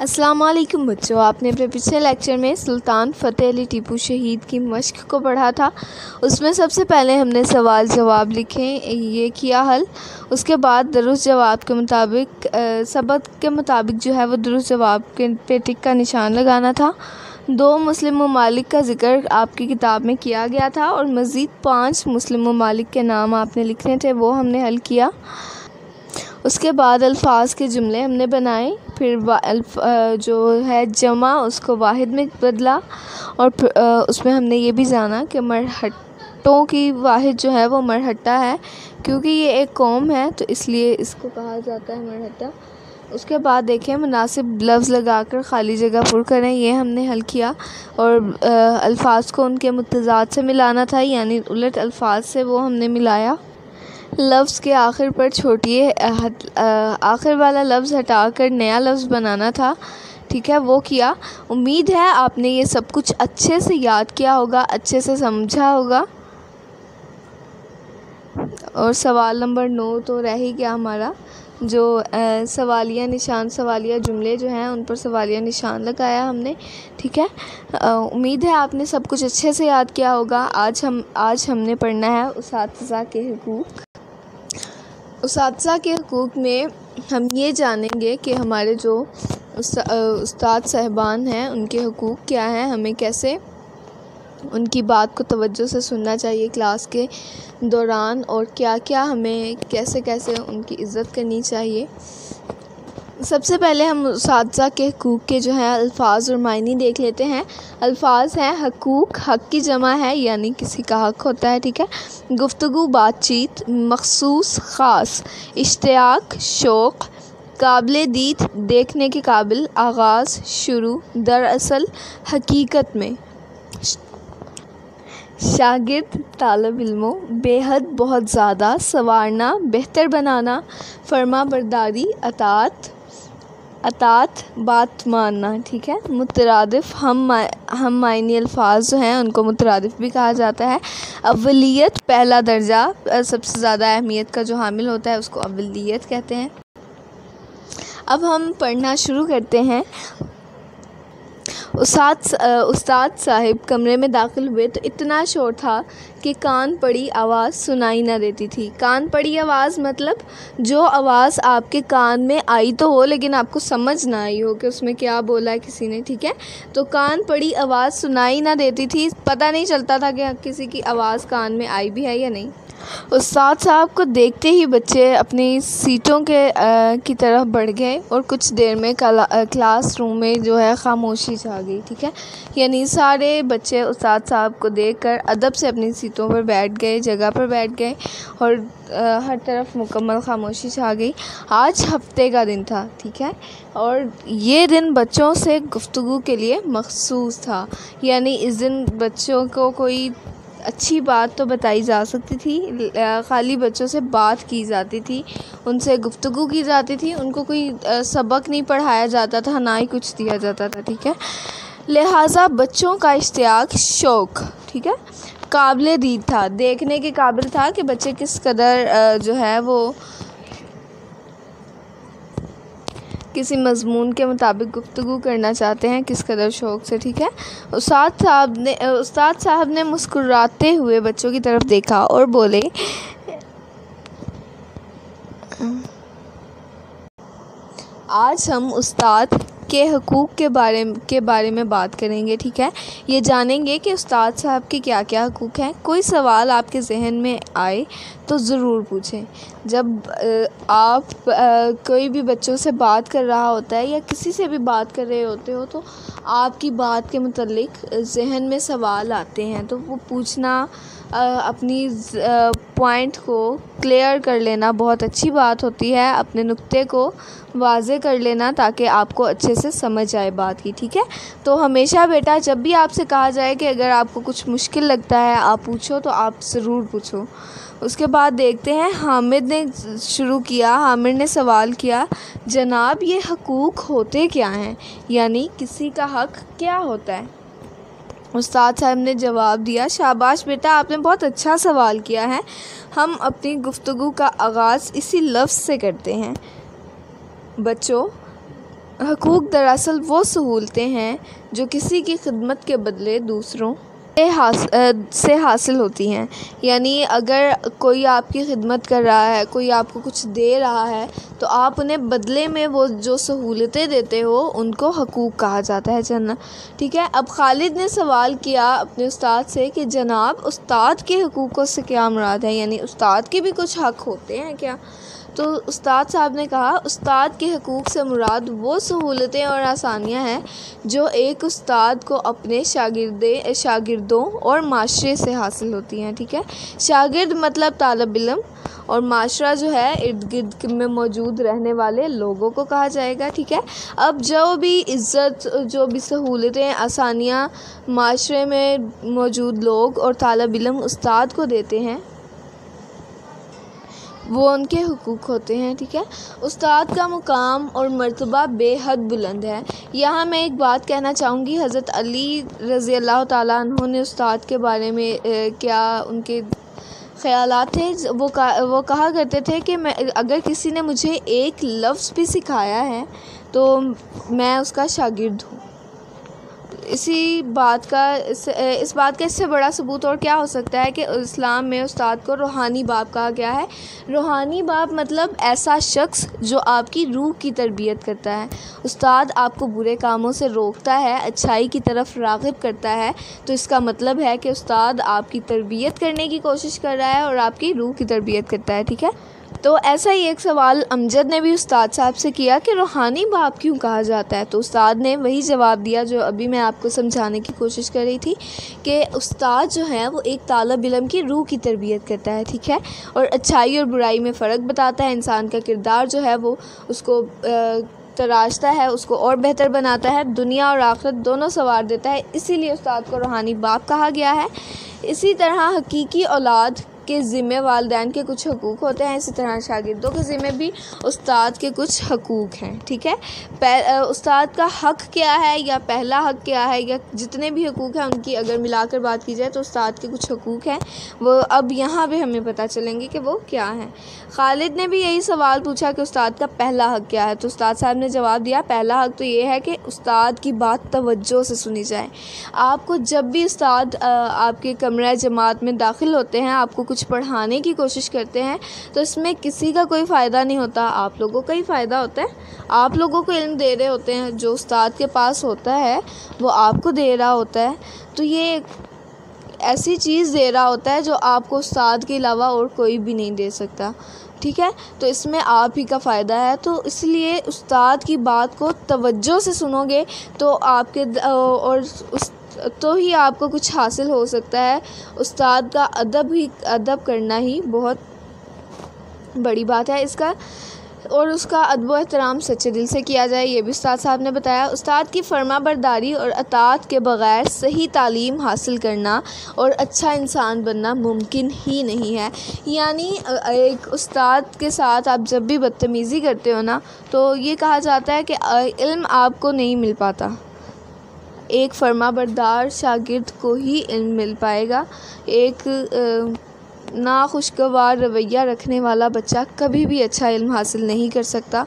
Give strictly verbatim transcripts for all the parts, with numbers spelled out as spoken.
السلام علیکم بچوں، آپ نے اپنے پچھلے لیکچر میں سلطان فتح علی ٹیپو شہید کی مشق کو پڑھا تھا۔ اس میں سب سے پہلے ہم نے سوال جواب لکھے، یہ کیا حل۔ اس کے بعد درست جواب کے مطابق سبق کے مطابق جو ہے وہ درست جواب کے پہ ٹک کا نشان لگانا تھا۔ دو مسلم ممالک کا ذکر آپ کی کتاب میں کیا گیا تھا اور مزید پانچ مسلم ممالک کے نام آپ نے لکھنے تھے، وہ ہم نے حل کیا۔ اس کے بعد الفاظ کے جملے ہم نے بنائے، پھر جو ہے جمع اس کو واحد میں بدلا، اور اس میں ہم نے یہ بھی جانا کہ مرہٹوں کی واحد جو ہے وہ مرہٹہ ہے، کیونکہ یہ ایک قوم ہے تو اس لیے اس کو کہا جاتا ہے مرہٹہ۔ اس کے بعد دیکھیں مناسب لفظ لگا کر خالی جگہ پر کریں، یہ ہم نے حل کیا، اور الفاظ کو ان کے متضاد سے ملانا تھا، یعنی الٹ الفاظ سے وہ ہم نے ملایا۔ لفظ کے آخر پر چھوٹیے آخر والا لفظ ہٹا کر نیا لفظ بنانا تھا، ٹھیک ہے، وہ کیا۔ امید ہے آپ نے یہ سب کچھ اچھے سے یاد کیا ہوگا، اچھے سے سمجھا ہوگا۔ اور سوال نمبر نو تو رہ ہی گیا ہمارا، جو سوالیہ نشان سوالیہ جملے جو ہیں ان پر سوالیہ نشان لگایا ہم نے، ٹھیک ہے۔ امید ہے آپ نے سب کچھ اچھے سے یاد کیا ہوگا۔ آج ہم آج ہم نے پڑھنا ہے اساتذہ کے حقوق۔ اساتذہ کے حقوق میں ہم یہ جانیں گے کہ ہمارے جو استاد صاحبان ہیں ان کے حقوق کیا ہیں، ہمیں کیسے ان کی بات کو توجہ سے سننا چاہیے کلاس کے دوران، اور کیا کیا ہمیں کیسے کیسے ان کی عزت کرنی چاہیے۔ سب سے پہلے ہم اساتذہ کے حقوق کے جو ہیں الفاظ اور معنی دیکھ لیتے ہیں۔ الفاظ ہیں حقوق، حق کی جمع ہے یعنی کسی کا حق ہوتا ہے، ٹھیک ہے۔ گفتگو بات چیت، مخصوص خاص، اشتیاق شوق، قابل دید دیکھنے کے قابل، آغاز شروع، دراصل حقیقت میں، شاگرد طالب علموں، بے حد بہت زیادہ، سنوارنا بہتر بنانا، فرما برداری اطاعت اطاعت بات ماننا، ٹھیک ہے۔ مترادف ہم ہم معنی الفاظ جو ہیں ان کو مترادف بھی کہا جاتا ہے۔ اولیت پہلا درجہ، سب سے زیادہ اہمیت کا جو حامل ہوتا ہے اس کو اولیت کہتے ہیں۔ اب ہم پڑھنا شروع کرتے ہیں۔ استاد استاد صاحب کمرے میں داخل ہوئے تو اتنا شور تھا کہ کان پڑی آواز سنائی نہ دیتی تھی۔ کان پڑی آواز مطلب جو آواز آپ کے کان میں آئی تو ہو لیکن آپ کو سمجھ نہ آئی ہو کہ اس میں کیا بولا ہے کسی نے، ٹھیک ہے۔ تو کان پڑی آواز سنائی نہ دیتی تھی، پتہ نہیں چلتا تھا کہ کسی کی آواز کان میں آئی بھی ہے یا نہیں۔ استاد صاحب کو دیکھتے ہی بچے اپنی سیٹوں کے کی طرف بڑھ گئے اور کچھ دیر میں کلاس روم میں جو ہے خاموشی چھا گئی، ٹھیک ہے۔ یعنی سارے بچے استاد صاحب کو دیکھ کر ادب سے اپنی سیٹوں پر بیٹھ گئے، جگہ پر بیٹھ گئے، اور ہر طرف مکمل خاموشی چھا گئی۔ آج ہفتے کا دن تھا، ٹھیک ہے، اور یہ دن بچوں سے گفتگو کے لیے مخصوص تھا، یعنی اس دن بچوں کو کوئی اچھی بات تو بتائی جا سکتی تھی، خالی بچوں سے بات کی جاتی تھی، ان سے گفتگو کی جاتی تھی، ان کو کوئی سبق نہیں پڑھایا جاتا تھا، نہ ہی کچھ دیا جاتا تھا، ٹھیک ہے۔ لہٰذا بچوں کا اشتیاق شوق، ٹھیک ہے، قابل دید تھا، دیکھنے کے قابل تھا کہ بچے کس قدر جو ہے وہ کسی مضمون کے مطابق گفتگو کرنا چاہتے ہیں، کس قدر شوق سے، ٹھیک ہے۔ استاد صاحب نے استاد صاحب نے مسکراتے ہوئے بچوں کی طرف دیکھا اور بولے، آج ہم استاد کے حقوق کے بارے کے بارے میں بات کریں گے، ٹھیک ہے۔ یہ جانیں گے کہ استاد صاحب کے کیا کیا حقوق ہیں۔ کوئی سوال آپ کے ذہن میں آئے تو ضرور پوچھیں۔ جب آپ کوئی بھی بچوں سے بات کر رہا ہوتا ہے یا کسی سے بھی بات کر رہے ہوتے ہو تو آپ کی بات کے متعلق ذہن میں سوال آتے ہیں تو وہ پوچھنا، اپنی پوائنٹ کو کلیئر کر لینا بہت اچھی بات ہوتی ہے، اپنے نقطے کو واضح کر لینا تاکہ آپ کو اچھے سے سمجھ آئے بات کی، ٹھیک ہے۔ تو ہمیشہ بیٹا جب بھی آپ سے کہا جائے کہ اگر آپ کو کچھ مشکل لگتا ہے آپ پوچھو تو آپ ضرور پوچھو۔ اس کے بعد دیکھتے ہیں حامد نے شروع کیا، حامد نے سوال کیا، جناب یہ حقوق ہوتے کیا ہیں، یعنی کسی کا حق کیا ہوتا ہے۔ استاد صاحب نے جواب دیا، شاباش بیٹا آپ نے بہت اچھا سوال کیا ہے، ہم اپنی گفتگو کا آغاز اسی لفظ سے کرتے ہیں۔ بچوں حقوق دراصل وہ سہولتیں ہیں جو کسی کی خدمت کے بدلے دوسروں سے حاصل سے حاصل ہوتی ہیں، یعنی اگر کوئی آپ کی خدمت کر رہا ہے، کوئی آپ کو کچھ دے رہا ہے، تو آپ انہیں بدلے میں وہ جو سہولتیں دیتے ہو ان کو حقوق کہا جاتا ہے جناب، ٹھیک ہے۔ اب خالد نے سوال کیا اپنے استاد سے کہ جناب استاد کے حقوقوں سے کیا مراد ہے، یعنی استاد کے بھی کچھ حق ہوتے ہیں کیا؟ تو استاد صاحب نے کہا استاد کے حقوق سے مراد وہ سہولتیں اور آسانیاں ہیں جو ایک استاد کو اپنے شاگردے شاگردوں اور معاشرے سے حاصل ہوتی ہیں، ٹھیک ہے۔ شاگرد مطلب طالب علم، اور معاشرہ جو ہے ارد گرد میں موجود رہنے والے لوگوں کو کہا جائے گا، ٹھیک ہے۔ اب جو بھی عزت، جو بھی سہولتیں، آسانیاں معاشرے میں موجود لوگ اور طالب علم استاد کو دیتے ہیں وہ ان کے حقوق ہوتے ہیں، ٹھیک ہے۔ استاد کا مقام اور مرتبہ بے حد بلند ہے۔ یہاں میں ایک بات کہنا چاہوں گی، حضرت علی رضی اللہ تعالیٰ عنہ نے استاد کے بارے میں کیا ان کے خیالات تھے، وہ وہ کہا کرتے تھے کہ میں اگر کسی نے مجھے ایک لفظ بھی سکھایا ہے تو میں اس کا شاگرد ہوں۔ اسی بات کا اس اس بات کا اس سے بڑا ثبوت اور کیا ہو سکتا ہے کہ اسلام میں استاد کو روحانی باپ کہا گیا ہے۔ روحانی باپ مطلب ایسا شخص جو آپ کی روح کی تربیت کرتا ہے۔ استاد آپ کو برے کاموں سے روکتا ہے، اچھائی کی طرف راغب کرتا ہے، تو اس کا مطلب ہے کہ استاد آپ کی تربیت کرنے کی کوشش کر رہا ہے اور آپ کی روح کی تربیت کرتا ہے، ٹھیک ہے۔ تو ایسا ہی ایک سوال امجد نے بھی استاد صاحب سے کیا کہ روحانی باپ کیوں کہا جاتا ہے، تو استاد نے وہی جواب دیا جو ابھی میں آپ کو سمجھانے کی کوشش کر رہی تھی کہ استاد جو ہے وہ ایک طالب علم کی روح کی تربیت کرتا ہے، ٹھیک ہے، اور اچھائی اور برائی میں فرق بتاتا ہے، انسان کا کردار جو ہے وہ اس کو تراشتا ہے، اس کو اور بہتر بناتا ہے، دنیا اور آخرت دونوں سنوار دیتا ہے، اسی لیے استاد کو روحانی باپ کہا گیا ہے۔ اسی طرح حقیقی اولاد کے ذمے والدین کے کچھ حقوق ہوتے ہیں، اسی طرح شاگردوں کے ذمے بھی استاد کے کچھ حقوق ہیں، ٹھیک ہے۔ استاد کا حق کیا ہے یا پہلا حق کیا ہے یا جتنے بھی حقوق ہیں ان کی اگر ملا کر بات کی جائے تو استاد کے کچھ حقوق ہیں، وہ اب یہاں بھی ہمیں پتہ چلیں گے کہ وہ کیا ہیں۔ خالد نے بھی یہی سوال پوچھا کہ استاد کا پہلا حق کیا ہے، تو استاد صاحب نے جواب دیا پہلا حق تو یہ ہے کہ استاد کی بات توجہ سے سنی جائے۔ آپ کو جب بھی استاد آپ کے کمرہ جماعت میں داخل ہوتے ہیں، آپ کو کچھ پڑھانے کی کوشش کرتے ہیں، تو اس میں کسی کا کوئی فائدہ نہیں ہوتا، آپ لوگوں کا ہی فائدہ ہوتا ہے۔ آپ لوگوں کو علم دے رہے ہوتے ہیں، جو استاد کے پاس ہوتا ہے وہ آپ کو دے رہا ہوتا ہے، تو یہ ایسی چیز دے رہا ہوتا ہے جو آپ کو استاد کے علاوہ اور کوئی بھی نہیں دے سکتا، ٹھیک ہے، تو اس میں آپ ہی کا فائدہ ہے۔ تو اس لیے استاد کی بات کو توجہ سے سنو گے تو آپ کے اور اس تو ہی آپ کو کچھ حاصل ہو سکتا ہے۔ استاد کا ادب ہی ادب کرنا ہی بہت بڑی بات ہے، اس کا اور اس کا ادب و احترام سچے دل سے کیا جائے، یہ بھی استاد صاحب نے بتایا۔ استاد کی فرما برداری اور اطاعت کے بغیر صحیح تعلیم حاصل کرنا اور اچھا انسان بننا ممکن ہی نہیں ہے۔ یعنی ایک استاد کے ساتھ آپ جب بھی بدتمیزی کرتے ہو نا تو یہ کہا جاتا ہے کہ علم آپ کو نہیں مل پاتا، ایک فرما بردار شاگرد کو ہی علم مل پائے گا۔ ایک ناخوشگوار رویہ رکھنے والا بچہ کبھی بھی اچھا علم حاصل نہیں کر سکتا۔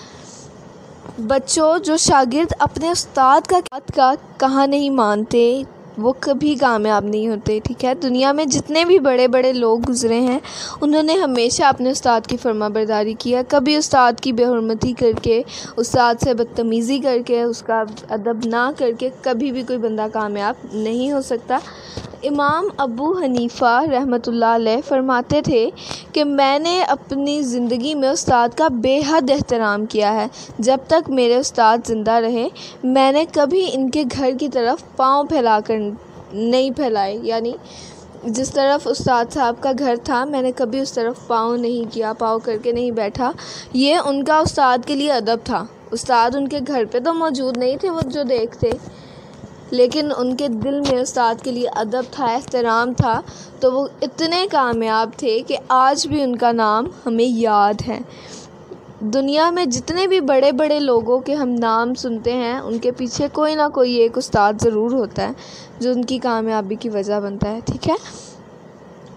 بچوں، جو شاگرد اپنے استاد کا کا کہا نہیں مانتے وہ کبھی کامیاب نہیں ہوتے، ٹھیک ہے۔ دنیا میں جتنے بھی بڑے بڑے لوگ گزرے ہیں انہوں نے ہمیشہ اپنے استاد کی فرما برداری کیا، کبھی استاد کی بے حرمتی کر کے، استاد سے بدتمیزی کر کے، اس کا ادب نہ کر کے کبھی بھی کوئی بندہ کامیاب نہیں ہو سکتا۔ امام ابو حنیفہ رحمۃ اللہ علیہ فرماتے تھے کہ میں نے اپنی زندگی میں استاد کا بے حد احترام کیا ہے، جب تک میرے استاد زندہ رہے میں نے کبھی ان کے گھر کی طرف پاؤں پھیلا کر نہیں پھیلائے، یعنی جس طرف استاد صاحب کا گھر تھا میں نے کبھی اس طرف پاؤں نہیں کیا، پاؤں کر کے نہیں بیٹھا، یہ ان کا استاد کے لیے ادب تھا۔ استاد ان کے گھر پہ تو موجود نہیں تھے وہ جو دیکھتے، لیکن ان کے دل میں استاد کے لیے ادب تھا، احترام تھا، تو وہ اتنے کامیاب تھے کہ آج بھی ان کا نام ہمیں یاد ہے۔ دنیا میں جتنے بھی بڑے بڑے لوگوں کے ہم نام سنتے ہیں ان کے پیچھے کوئی نہ کوئی ایک استاد ضرور ہوتا ہے جو ان کی کامیابی کی وجہ بنتا ہے، ٹھیک ہے۔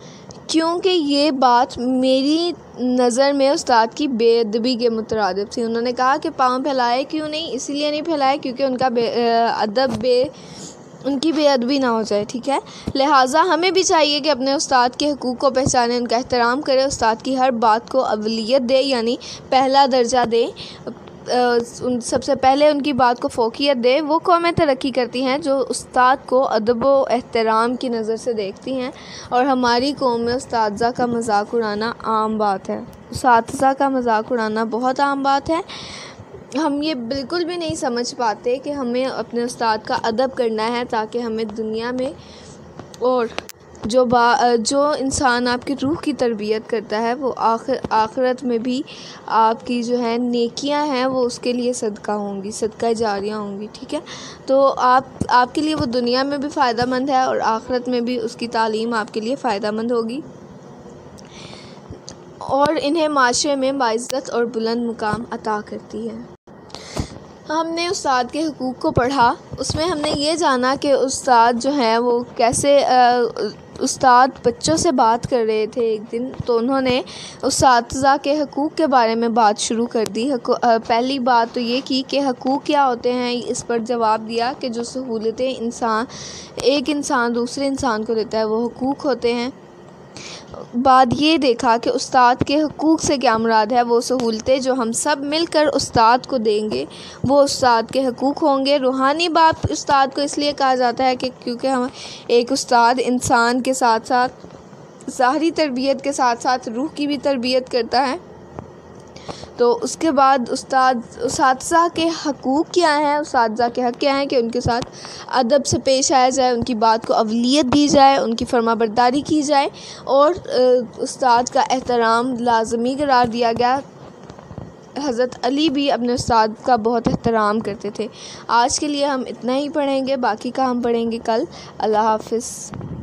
کیونکہ یہ بات میری نظر میں استاد کی بے ادبی کے مترادف تھی۔ انہوں نے کہا کہ پاؤں پھیلائے کیوں نہیں؟ اسی لیے نہیں پھیلائے کیونکہ ان کا بے ادب بے ان کی بے ادبی نہ ہو جائے، ٹھیک ہے۔ لہٰذا ہمیں بھی چاہیے کہ اپنے استاد کے حقوق کو پہچانیں، ان کا احترام کرے، استاد کی ہر بات کو اولویت دے، یعنی پہلا درجہ دے، سب سے پہلے ان کی بات کو فوقیت دے۔ وہ قومیں ترقی کرتی ہیں جو استاد کو ادب و احترام کی نظر سے دیکھتی ہیں، اور ہماری قوم میں اساتذہ کا مذاق اڑانا عام بات ہے۔ اساتذہ کا مذاق اڑانا بہت عام بات ہے۔ ہم یہ بالکل بھی نہیں سمجھ پاتے کہ ہمیں اپنے استاد کا ادب کرنا ہے تاکہ ہمیں دنیا میں اور جو با جو انسان آپ کی روح کی تربیت کرتا ہے وہ آخر آخرت میں بھی آپ کی جو ہے نیکیاں ہیں وہ اس کے لیے صدقہ ہوں گی، صدقہ جاریہ ہوں گی، ٹھیک ہے۔ تو آپ آپ کے لیے وہ دنیا میں بھی فائدہ مند ہے اور آخرت میں بھی اس کی تعلیم آپ کے لیے فائدہ مند ہوگی، اور انہیں معاشرے میں باعزت اور بلند مقام عطا کرتی ہے۔ ہم نے استاد کے حقوق کو پڑھا، اس میں ہم نے یہ جانا کہ استاد جو ہیں وہ کیسے استاد بچوں سے بات کر رہے تھے ایک دن، تو انہوں نے اساتذہ کے حقوق کے بارے میں بات شروع کر دی۔ پہلی بات تو یہ کی کہ حقوق کیا ہوتے ہیں، اس پر جواب دیا کہ جو سہولتیں انسان ایک انسان دوسرے انسان کو دیتا ہے وہ حقوق ہوتے ہیں۔ بعد یہ دیکھا کہ استاد کے حقوق سے کیا مراد ہے، وہ سہولتیں جو ہم سب مل کر استاد کو دیں گے وہ استاد کے حقوق ہوں گے۔ روحانی باپ استاد کو اس لیے کہا جاتا ہے کہ کیونکہ ہم ایک استاد انسان کے ساتھ ساتھ ظاہری تربیت کے ساتھ ساتھ روح کی بھی تربیت کرتا ہے۔ تو اس کے بعد استاد اساتذہ کے حقوق کیا ہیں، اساتذہ کے حق کیا ہیں کہ ان کے ساتھ ادب سے پیش آیا جائے، ان کی بات کو اولویت دی جائے، ان کی فرما برداری کی جائے، اور استاد کا احترام لازمی قرار دیا گیا۔ حضرت علی بھی اپنے استاد کا بہت احترام کرتے تھے۔ آج کے لیے ہم اتنا ہی پڑھیں گے، باقی کا ہم پڑھیں گے کل۔ اللہ حافظ۔